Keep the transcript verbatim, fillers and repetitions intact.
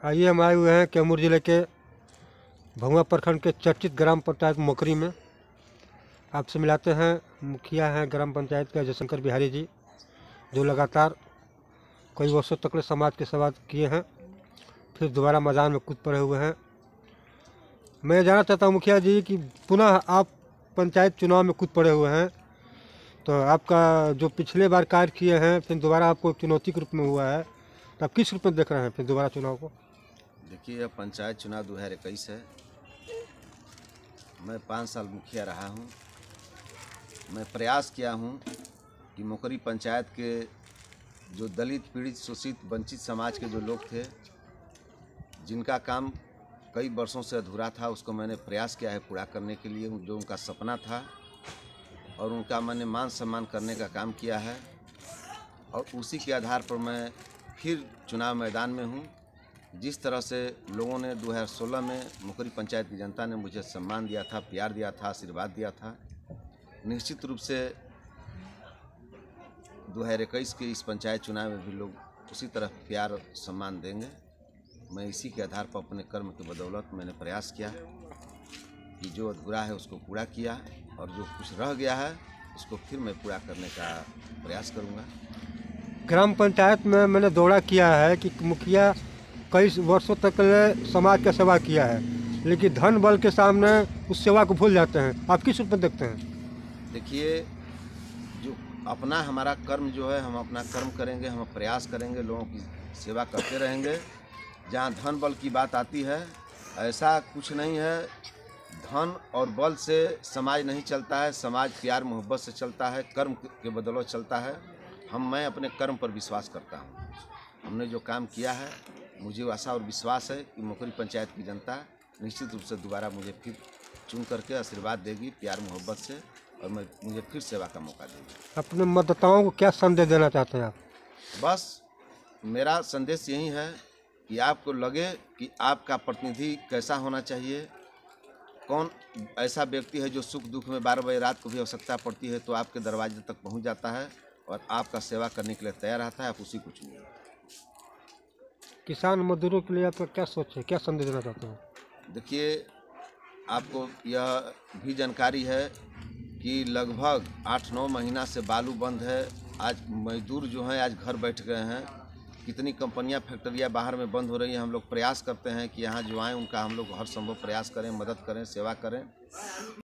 आइए हम आए हुए हैं कैमूर जिले के भुआ प्रखंड के चर्चित ग्राम पंचायत मोकरी में। आपसे मिलाते हैं मुखिया हैं ग्राम पंचायत के जयशंकर बिहारी जी, जो लगातार कई वर्षों तक समाज के सेवा किए हैं, फिर दोबारा मैदान में कूद पड़े हुए हैं। मैं जानना चाहता हूं मुखिया जी कि पुनः आप पंचायत चुनाव में कूद पड़े हुए हैं, तो आपका जो पिछले बार कार्य किए हैं फिर दोबारा आपको एक चुनौती के रूप में हुआ है, तो आप किस रूप में देख रहे हैं फिर दोबारा चुनाव को? देखिए, यह पंचायत चुनाव दो हज़ार इक्कीस है। मैं पाँच साल मुखिया रहा हूं। मैं प्रयास किया हूं कि मोकरी पंचायत के जो दलित, पीड़ित, शोषित, वंचित समाज के जो लोग थे, जिनका काम कई वर्षों से अधूरा था, उसको मैंने प्रयास किया है पूरा करने के लिए। जो उनका सपना था और उनका मैंने मान सम्मान करने का काम किया है, और उसी के आधार पर मैं फिर चुनाव मैदान में हूं। जिस तरह से लोगों ने दो हज़ार सोलह में मोकरी पंचायत की जनता ने मुझे सम्मान दिया था, प्यार दिया था, आशीर्वाद दिया था, निश्चित रूप से दो हज़ार इक्कीस के इस पंचायत चुनाव में भी लोग उसी तरह प्यार और सम्मान देंगे। मैं इसी के आधार पर अपने कर्म की बदौलत मैंने प्रयास किया कि जो अधूरा है उसको पूरा किया, और जो कुछ रह गया है उसको फिर मैं पूरा करने का प्रयास करूँगा। ग्राम पंचायत में मैंने दौरा किया है कि मुखिया कई वर्षों तक समाज का सेवा किया है, लेकिन धन बल के सामने उस सेवा को भूल जाते हैं। आप किस रूप में देखते हैं? देखिए, जो अपना हमारा कर्म जो है, हम अपना कर्म करेंगे, हम प्रयास करेंगे, लोगों की सेवा करते रहेंगे। जहाँ धन बल की बात आती है, ऐसा कुछ नहीं है। धन और बल से समाज नहीं चलता है, समाज प्यार मोहब्बत से चलता है, कर्म के बदौलत चलता है। हम मैं अपने कर्म पर विश्वास करता हूँ। हमने जो काम किया है, मुझे आशा और विश्वास है कि मोकरी पंचायत की जनता निश्चित रूप से दोबारा मुझे फिर चुन करके आशीर्वाद देगी, प्यार मोहब्बत से, और मैं मुझे फिर सेवा का मौका देगी। अपने मतदाताओं को क्या संदेश देना चाहते हैं आप? बस मेरा संदेश यही है कि आपको लगे कि आपका प्रतिनिधि कैसा होना चाहिए, कौन ऐसा व्यक्ति है जो सुख दुख में बारह बजे रात को भी आवश्यकता पड़ती है तो आपके दरवाजे तक पहुंच जाता है और आपका सेवा करने के लिए तैयार रहता है। आप उसी को चुनिए। किसान मजदूरों के लिए आपका क्या सोच है, क्या संदेश देना चाहते हैं? देखिए, आपको यह भी जानकारी है कि लगभग आठ नौ महीना से बालू बंद है। आज मजदूर जो हैं आज घर बैठ गए हैं। कितनी कंपनियां, फैक्ट्रियां बाहर में बंद हो रही हैं। हम लोग प्रयास करते हैं कि यहाँ जो आएँ उनका हम लोग हर संभव प्रयास करें, मदद करें, सेवा करें।